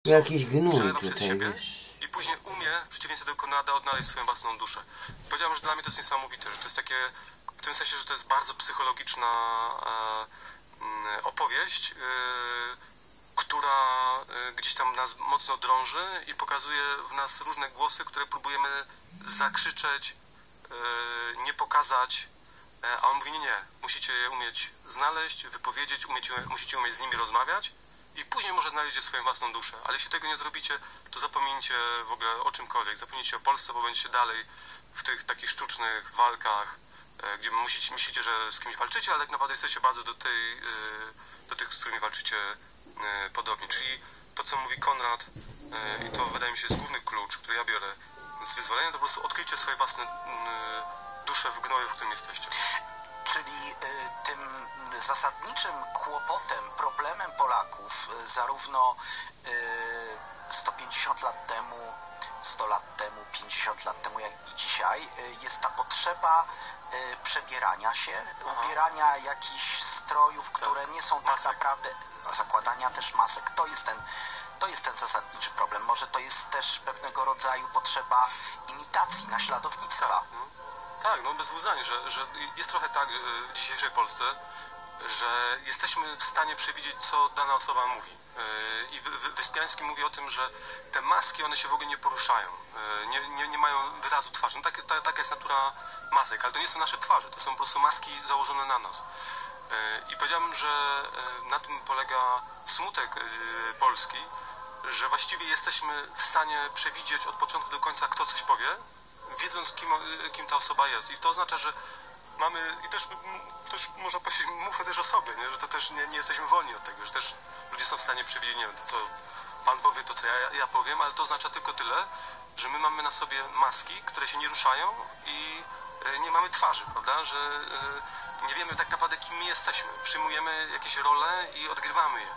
Jakiś gnój przelewa tutaj, przez siebie wiesz. i później umie, w przeciwieństwie do Konrada, odnaleźć swoją własną duszę. Powiedziałem, że dla mnie to jest niesamowite, że to jest takie, w tym sensie, że to jest bardzo psychologiczna opowieść, która gdzieś tam nas mocno drąży i pokazuje w nas różne głosy, które próbujemy zakrzyczeć, nie pokazać, a on mówi nie, musicie je umieć znaleźć, wypowiedzieć, musicie umieć z nimi rozmawiać i później może znaleźć swoją własną duszę. Ale jeśli tego nie zrobicie, to zapomnijcie w ogóle o czymkolwiek, zapomnijcie o Polsce, bo będziecie dalej w tych takich sztucznych walkach, gdzie myślicie, że z kimś walczycie, ale tak naprawdę jesteście bardzo do tych, z którymi walczycie, podobni. Czyli to, co mówi Konrad, i to wydaje mi się jest główny klucz, który ja biorę z wyzwolenia, to po prostu odkryjcie swoje własne dusze w gnoju, w którym jesteście. Czyli tym zasadniczym kłopotem, problemem Polaków zarówno 150 lat temu, 100 lat temu, 50 lat temu, jak i dzisiaj, jest ta potrzeba przebierania się, ubierania jakichś strojów, które nie są tak naprawdę, zakładania też masek. To jest ten zasadniczy problem. Może to jest też pewnego rodzaju potrzeba imitacji, naśladownictwa. Tak, no bez łzań, że jest trochę tak w dzisiejszej Polsce, że jesteśmy w stanie przewidzieć, co dana osoba mówi. I Wyspiański mówi o tym, że te maski, one się w ogóle nie poruszają, nie mają wyrazu twarzy. No taka jest natura masek, ale to nie są nasze twarze, to są po prostu maski założone na nas. I powiedziałbym, że na tym polega smutek Polski, że właściwie jesteśmy w stanie przewidzieć od początku do końca, kto coś powie, wiedząc, kim ta osoba jest. I to oznacza, że mamy, i też można powiedzieć, mówmy też o sobie, nie? Że to też nie jesteśmy wolni od tego, że też ludzie są w stanie przewidzieć, nie wiem, to co Pan powie, to co ja powiem, ale to oznacza tylko tyle, że my mamy na sobie maski, które się nie ruszają i nie mamy twarzy, prawda? Że nie wiemy tak naprawdę, kim my jesteśmy. Przyjmujemy jakieś role i odgrywamy je.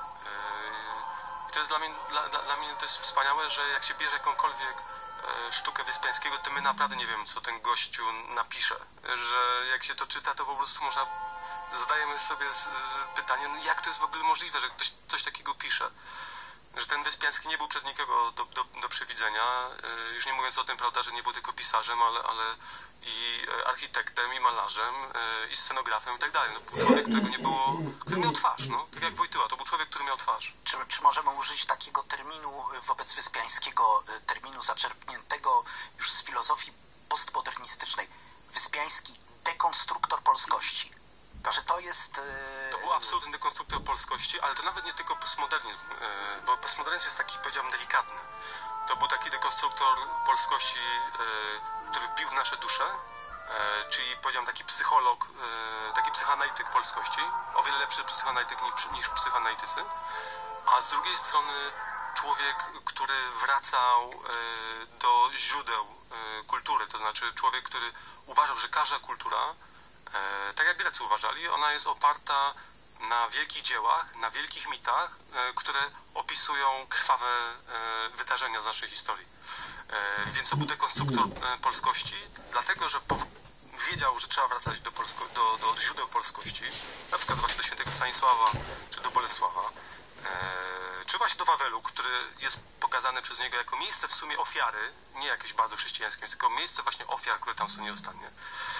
To jest dla mnie to jest wspaniałe, że jak się bierze jakąkolwiek sztukę Wyspiańskiego, to my naprawdę nie wiemy, co ten gościu napisze. Że jak się to czyta, to po prostu zadajemy sobie pytanie, no jak to jest w ogóle możliwe, że ktoś coś takiego pisze. Że ten Wyspiański nie był przez nikogo do przewidzenia, już nie mówiąc o tym, prawda, że nie był tylko pisarzem, ale i architektem, i malarzem, i scenografem i tak dalej. No, był człowiek, którego nie było, który miał twarz, no, tak jak Wojtyła, to był człowiek, który miał twarz. Czy możemy użyć takiego terminu wobec Wyspiańskiego, terminu zaczerpniętego już z filozofii postmodernistycznej? Wyspiański dekonstruktor polskości. Tak. Czy to jest... To był absolutny dekonstruktor polskości, ale to nawet nie tylko postmodernizm, bo postmodernizm jest taki, powiedziałbym, delikatny. To był taki dekonstruktor polskości, który bił w nasze dusze, czyli powiedziałbym taki psycholog, taki psychoanalityk polskości, o wiele lepszy psychoanalityk niż psychoanalitycy, a z drugiej strony człowiek, który wracał do źródeł kultury, to znaczy człowiek, który uważał, że każda kultura, tak jak Grecy uważali, ona jest oparta na wielkich dziełach, na wielkich mitach, które opisują krwawe wydarzenia z naszej historii. Więc to był dekonstruktor polskości, dlatego że wiedział, że trzeba wracać do źródeł polskości, na przykład właśnie do świętego Stanisława, czy do Bolesława, czy właśnie do Wawelu, który jest pokazany przez niego jako miejsce w sumie ofiary, nie jakieś bardzo chrześcijańskie, tylko miejsce właśnie ofiar, które tam są nieustannie.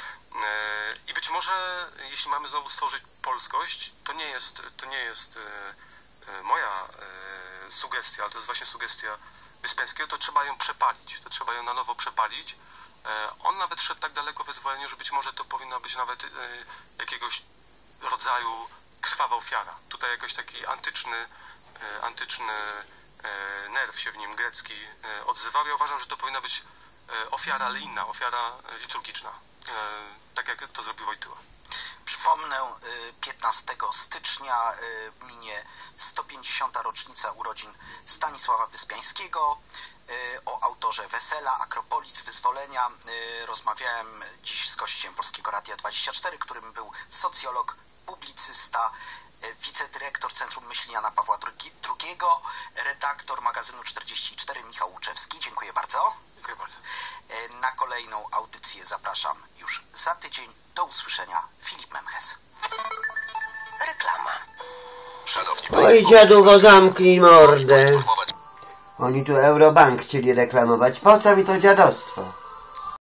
I być może, jeśli mamy znowu stworzyć polskość, to nie jest moja sugestia, ale to jest właśnie sugestia Wyspiańskiego, to trzeba ją przepalić, to trzeba ją na nowo przepalić. On nawet szedł tak daleko w wyzwoleniu, że być może to powinna być nawet jakiegoś rodzaju krwawa ofiara. Tutaj jakoś taki antyczny nerw się w nim grecki odzywał. Ja uważam, że to powinna być ofiara linna, ofiara liturgiczna, tak jak to zrobił Wojtyła. Przypomnę, 15 stycznia minie 150. rocznica urodzin Stanisława Wyspiańskiego. O autorze Wesela, Akropolis, Wyzwolenia rozmawiałem dziś z gościem Polskiego Radia 24, którym był socjolog, publicysta, wicedyrektor Centrum Myśli Jana Pawła II, redaktor magazynu 44 Michał Łuczewski. Dziękuję bardzo. Dziękuję bardzo. Na kolejną audycję zapraszam już za tydzień. Do usłyszenia. Filip Memches. Reklama. Oj, dziaduwo, zamknij mordę. Oni tu Eurobank chcieli reklamować. Po co mi to dziadostwo?